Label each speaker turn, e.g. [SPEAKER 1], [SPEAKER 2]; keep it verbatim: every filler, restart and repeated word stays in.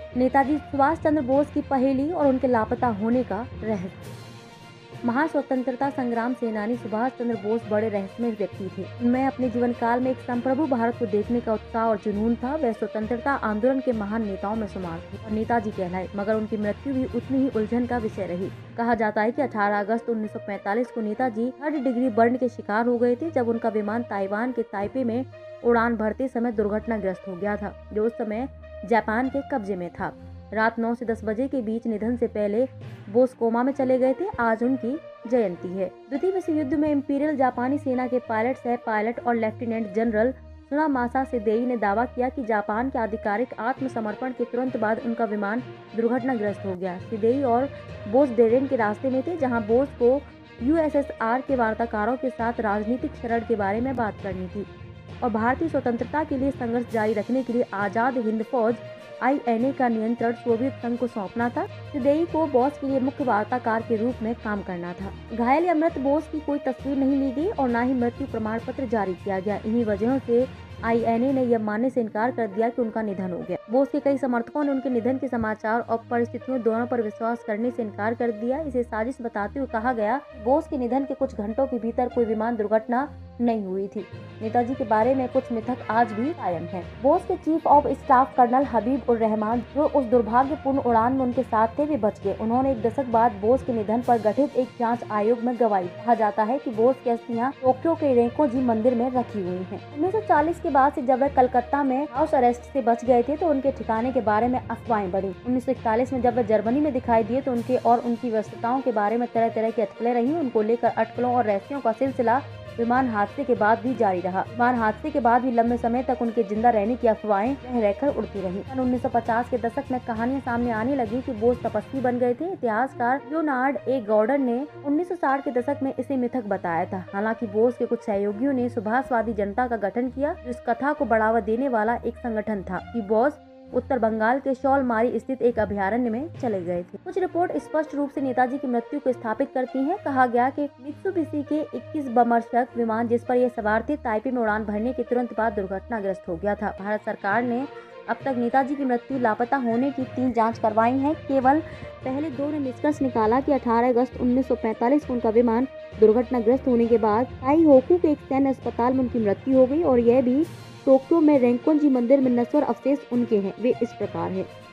[SPEAKER 1] नेताजी सुभाष चंद्र बोस की पहेली और उनके लापता होने का रहस्य। महान स्वतंत्रता संग्राम सेनानी सुभाष चंद्र बोस बड़े रहस्यमय व्यक्ति थे। उनमें अपने जीवन काल में एक संप्रभु भारत को देखने का उत्साह और जुनून था। वह स्वतंत्रता आंदोलन के महान नेताओं में शुमार थे और नेताजी कहलाए, मगर उनकी मृत्यु भी उतनी ही उलझन का विषय रही। कहा जाता है कि अठारह अगस्त उन्नीस सौ पैंतालीस को नेताजी थर्ड डिग्री बर्न के शिकार हो गए थे, जब उनका विमान ताइवान के ताइपे में उड़ान भरते समय दुर्घटनाग्रस्त हो गया था, जो उस समय जापान के कब्जे में था। रात नौ से दस बजे के बीच निधन से पहले बोस कोमा में चले गए थे। आज उनकी जयंती है। द्वितीय विश्व युद्ध में इंपीरियल जापानी सेना के पायलट सह पायलट और लेफ्टिनेंट जनरल सुनामासा सिदेई ने दावा किया कि जापान के आधिकारिक आत्मसमर्पण के तुरंत बाद उनका विमान दुर्घटनाग्रस्त हो गया। सिदेई और बोस डेरेन के रास्ते में थे, जहां बोस को यूएसएसआर के वार्ताकारों के साथ राजनीतिक शरण के बारे में बात करनी थी और भारतीय स्वतंत्रता के लिए संघर्ष जारी रखने के लिए आजाद हिंद फौज आई एन ए का नियंत्रण सोवियत संघ को सौंपना था। सिदेई को बोस के लिए मुख्य वार्ताकार के रूप में काम करना था। घायल या मृत बोस की कोई तस्वीर नहीं ली गई और न ही मृत्यु प्रमाण पत्र जारी किया गया। इन्हीं वजहों से आई एन ए ने यह मानने से इनकार कर दिया कि उनका निधन हो गया। बोस के कई समर्थकों ने उनके निधन के समाचार और परिस्थितियों दोनों पर विश्वास करने से इनकार कर दिया। इसे साजिश बताते हुए कहा गया, बोस के निधन के कुछ घंटों के भीतर कोई विमान दुर्घटना नहीं हुई थी। नेताजी के बारे में कुछ मिथक आज भी कायम है। बोस के chief of staff colonel Habib ur Rahman, जो उस दुर्भाग्यपूर्ण उड़ान में उनके साथ थे, वे बच गए। उन्होंने एक दशक बाद बोस के निधन पर गठित एक जांच आयोग में गवाही। कहा जाता है कि बोस की अस्थियां टोक्यो के रेंकोजी मंदिर में रखी हुई हैं। उन्नीस सौ चालीस के बाद से जब वे कलकत्ता में हाउस अरेस्ट से बच गए थे, तो उनके ठिकाने के बारे में अफवाहें बढ़ी। उन्नीस सौ इकतालीस में जब वे जर्मनी में दिखाई दिए, तो उनके और उनकी व्यस्तताओं के बारे में तरह तरह की अटकलें रही। उनको लेकर अटकलों और रहस्यों का सिलसिला विमान हादसे के बाद भी जारी रहा। विमान हादसे के बाद भी लंबे समय तक उनके जिंदा रहने की अफवाहें रह रहकर उड़ती रही। सन उन्नीस सौ पचास के दशक में कहानियां सामने आने लगी कि बोस तपस्वी बन गए थे। इतिहासकार लियोनार्ड ए गॉर्डन ने उन्नीस सौ साठ के दशक में इसे मिथक बताया था। हालांकि बोस के कुछ सहयोगियों ने सुभाषवादी जनता का गठन किया, जो इस कथा को बढ़ावा देने वाला एक संगठन था कि बोस उत्तर बंगाल के शॉलमारी स्थित एक अभयारण्य में चले गए थे। कुछ रिपोर्ट स्पष्ट रूप से नेताजी की मृत्यु को स्थापित करती हैं। कहा गया कि मित्सुबिशी के इक्कीस बमर्शक विमान जिस पर ये सवार थे, ताइपे में उड़ान भरने के तुरंत बाद दुर्घटनाग्रस्त हो गया था। भारत सरकार ने अब तक नेताजी की मृत्यु लापता होने की तीन जांच करवाई हैं। केवल पहले दो ने निष्कर्ष निकाला कि अठारह अगस्त उन्नीस सौ पैंतालीस को उनका विमान दुर्घटनाग्रस्त होने के बाद ताइहोकू के एक सैन्य अस्पताल में उनकी मृत्यु हो गई और यह भी टोक्यो में रेंकोजी मंदिर में नश्वर अवशेष उनके हैं। वे इस प्रकार हैं।